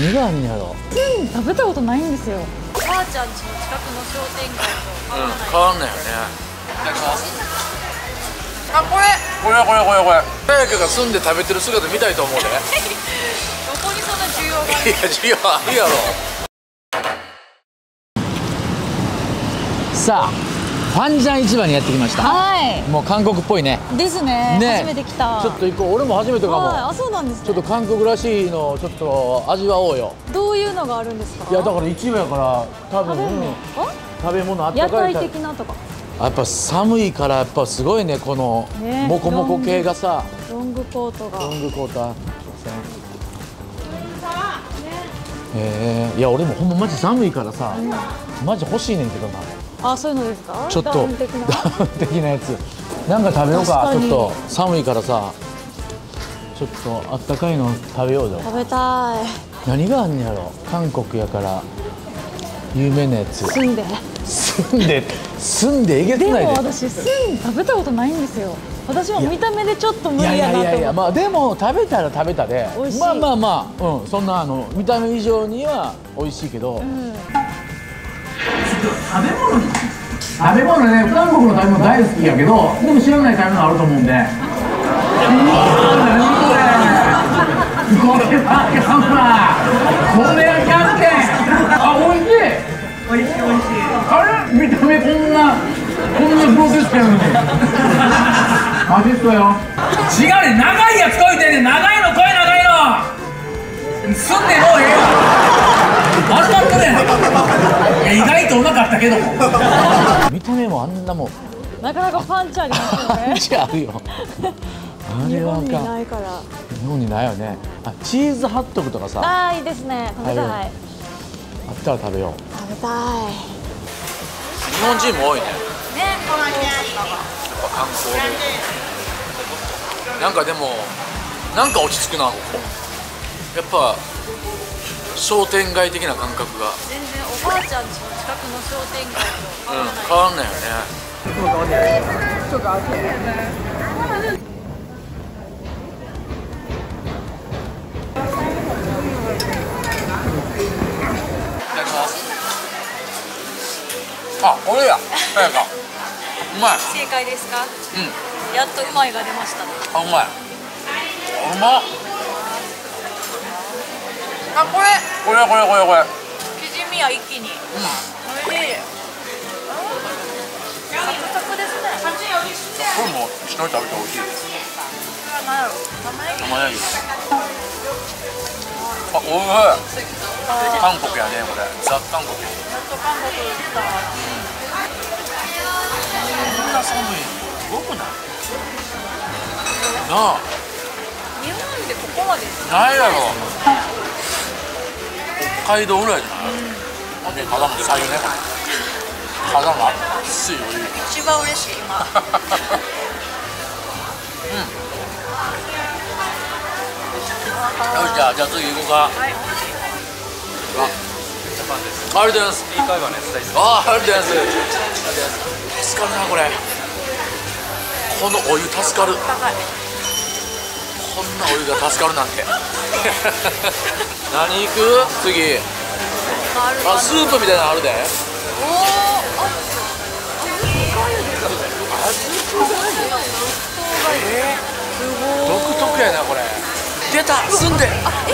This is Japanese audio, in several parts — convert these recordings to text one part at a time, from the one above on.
何があんねやろ。 食べたことないんですよ。 おばあちゃん家の近くの商店街と変わんないよね。いただきます。あ、これさやかが住んで食べてる姿見たいと思うで。 どこにそんな需要がある？ いや、需要あるやろ。さあ、ファンジャン市場にやってきました。 はもう韓国っぽいね。 ですね。 ね、 初めて来た。 ちょっと行こう。俺も初めてかも。 あ、そうなんですね。 ちょっと韓国らしいのをちょっと味わおうよ。 どういうのがあるんですか？ いや、だから市場やから多分食べ物あったかい。 屋台的なとか。 やっぱ寒いからやっぱすごいね、このモコモコ系がさ。 ロングコートが。 ロングコート。いや、俺もほんまマジ寒いからさ、マジ欲しいねんけどな。 あ、そういうのですか？ ちょっとダウン的な。 ダウン的なやつ。なんか食べようか。ちょっと寒いからさ、ちょっとあったかいの食べようよ。 食べたい。 何があんねやろ。韓国やから有名なやつ。住んでえげつないで。 でも私食べたことないんですよ。私も見た目でちょっと無理やなと思って。 まあでも食べたら食べたで、 美味しい。 まあそんな見た目以上には美味しいけど、食べ物ね、韓国の食べ物大好きやけど、でも知らない食べ物あると思うんで。何これ、これはキャンプこれはキャンプ。あ、美味しい。あれ、見た目こんなプロセスやのに。マジっすよ。違うね、長いやつこいてんねん。長いのこい、長いの住んでもうええわ。始まっとるやん。意外とうまかったけども。見た目もあんなもん。 なかなかパンチありますよね。 パンチあるよ。あれは日本にないから。 日本にないよね。あ、チーズハットグとかさ。 あ、いいですね。食べたい。 あったら食べよう。 食べたい。 日本人も多いね。 ね、観光客が。 やっぱ観光で。なんかでも、なんか落ち着くな、ここ。やっぱ商店街的な感覚が。 全然おばあちゃん家の近くの商店街と変わんないよね。あ、これや。さやか。うまい。 正解ですか？ うん。 やっとうまいが出ました。 あ、うまい。うまっ。あ、これ。これ。 生地身は一気に。おいしい。サクサクですね。 これも一緒に食べて美味しい。 これは何やろ？玉ねぎ。 あ、おいしい。韓国やね、これ。ザ・韓国。 やっと韓国来た。 こんな寒いのすごくない？なあ。 日本でここまでないやろ。北海道ぐらいじゃない？ほんでただの白湯ね。ただの熱いお湯。 一番嬉しい今。 よし、じゃあ次行こうか。 はい。 ありがとうございます。いい会話ね、ありがとうございます。助かるな、これ。このお湯助かる。 高い。 こんなお湯が助かるなんて。何行く？次。あ、スープみたいなのあるで。 おお。 独特やな、これ。出た、住んで。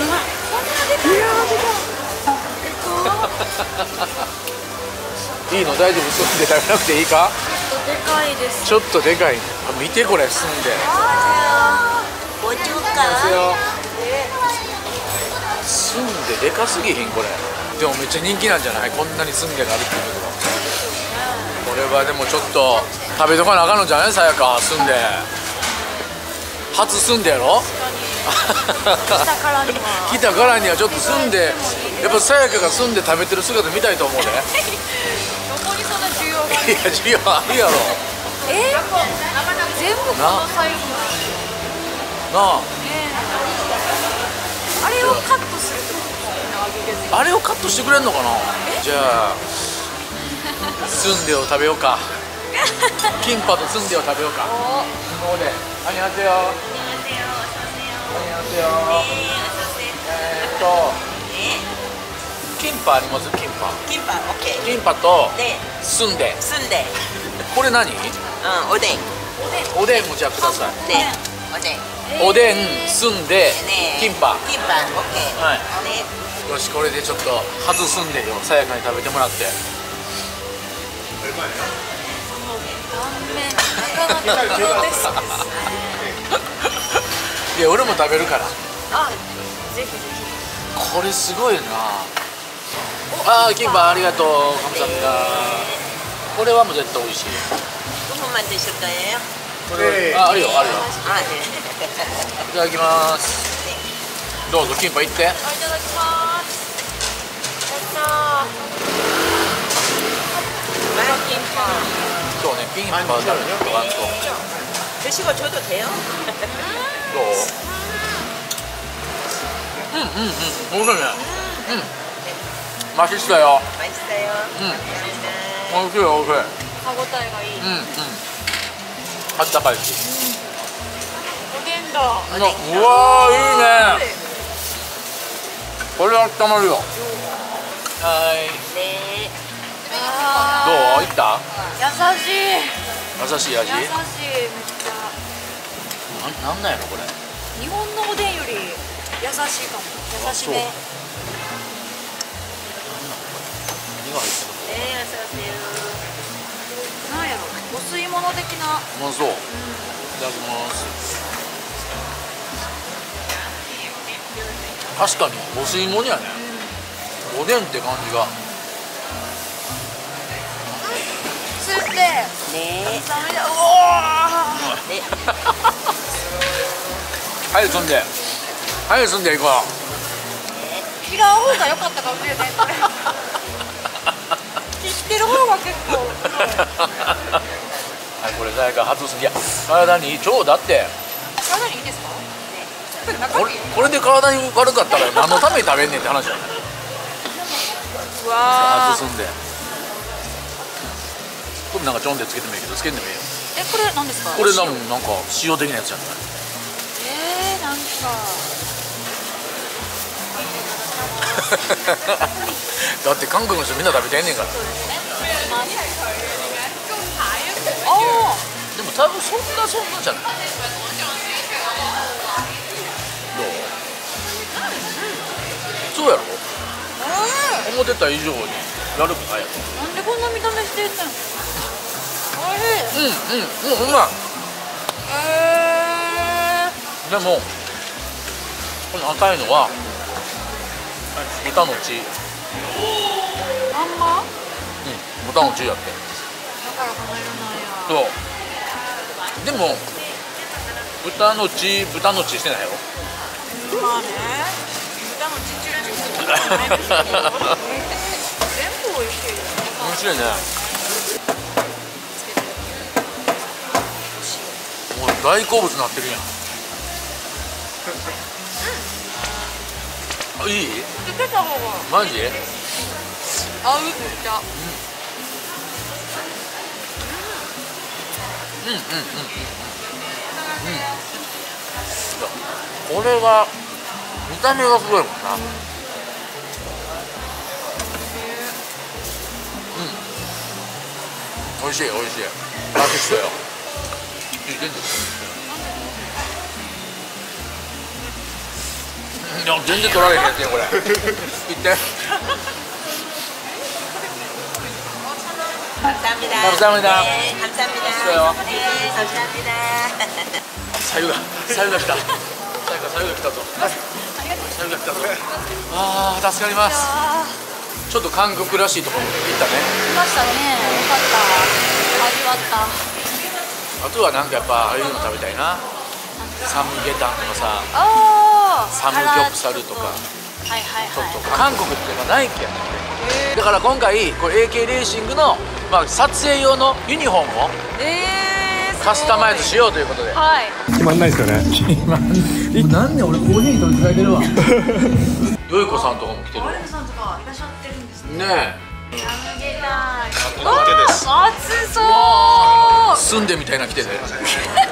いいの、大丈夫、住んで食べなくていいか。 でかいです。 ちょっとでかい。見てこれ、住んで。 ご中華。 住んででかすぎひん、これ。でもめっちゃ人気なんじゃない？こんなに住んでがあるっていうことは。これはでもちょっと食べとかなあかんのじゃない？さやか、住んで。初住んでやろ？来たからにはちょっと住んで、やっぱさやかが住んで食べてる姿見たいと思うね。 どこにそんな需要がある？ いや、需要あるやろ。 全部このサイズなあ。 あれをカットするってこと？ あれをカットしてくれんのかな。じゃあスンデを食べようか。キンパとスンデを食べようか。ここであにゃせよ。あにゃせよ。 キンパあります？キンパ。 キンパ、オッケー。 キンパとで、 スンデ。 スンデ。 これ何？ おでん。 おでんもじゃあください。 ね、おでん。 おでん、スンデ、キンパ。 キンパ、オッケー。 はい。 ね。 よし、これでちょっと外すんでよ、さやかに食べてもらって。 なかなかそうです。 いや、俺も食べるから。 あ、ぜひぜひ。 これすごいな。あー、キンパありがとう。カムサハムダ。これはもう絶対美味しい。 どこまでしようかよ。 これ、あるよ、あるよ。 あ、ね。 いただきます。どうぞ、キンパいって。 いただきます。やったー。キンパ。 そうね、キンパ食べるとワンと。 드시고 줘도 돼요? どう？うんうんうん、おいしいね。うん。맛있어요。 맛있어요. うん。 감사합니다. おいしいおいしい。 歯ごたえがいい。 うんうん。あったかいし。 おでんだ。 うわー、いいね。これ温まるよ。はい。 네. どう？いった？ 優しい。 優しい味？ 優しい、めっちゃ。 なんなんやろこれ。 日本のおでんより優しいかも。優しめ。 何が入ってるの？ 네, 어서 오세요. なんやろ、お吸い物的な。 うまそう。いただきます。確かにお吸い物やね。おでんって感じが。 吸って。 네. ダメだ。うわ 네. はい、住んで。はい、住んでいこう。 ー。切らん方が良かったかもしれない。これ。切ってる方が結構。 はい、これ誰か外す。いや、体にいい。超だって。 体にいいですか？ これで体に悪かったら何のために食べんねんって話じゃない。 うわ外すんで。これなんかちょんでつけてもいいけど、つけんでもいいよ。 これ何ですか？ これなんか塩的なやつじゃない。 なんか。 だって韓国の人みんな食べてんねんから。 あでも多分そんなじゃない。どう？そうやろ。思ってた以上に悪くないやろ。 あ、なんでこんな見た目してんの？おいしい。 うまい。でもこの赤いのは豚の血。 あんま？ 豚の血やって。 だからこの色なんや。 そう。でも豚の血してないよ。 まあね。豚のチュルチュルじゃないですけど。全部美味しい。 面白いね。もう大好物になってるやん。あ、いい？ つけた方が。 マジ？ 合うめっちゃ。 これは見た目がすごいもんな。美味しい美味しい。ラキストよ。いや全然取られへんやつやこれ。いって。 감사합니다. 감사합니다. 네, 감사합니다. 있어요. 네, 감사합니다. さゆが来た。さゆが来たぞ。さゆが来たぞ。ああ助かります。ちょっと韓国らしいところに行ったね。 来ましたね。よかった。味わった。 あとはなんかやっぱああいうの食べたいな。サムゲタンとかさ、 ああ。 サムギョプサルとか。 はいはいちょっはい。 と韓国っていうのはナイキやねん。だから今回これ AK レーシングの、まあ、撮影用のユニフォームをカスタマイズしようということで。 はい。 決まんないですよね。 なんで俺コーヒーと伝えてるわ。よいこさんとかも来てるわ。 さんとかいらっしゃってるんですね。 ねサムゲタン。 わけです。 熱そう。 え、住んでみたいな来てる。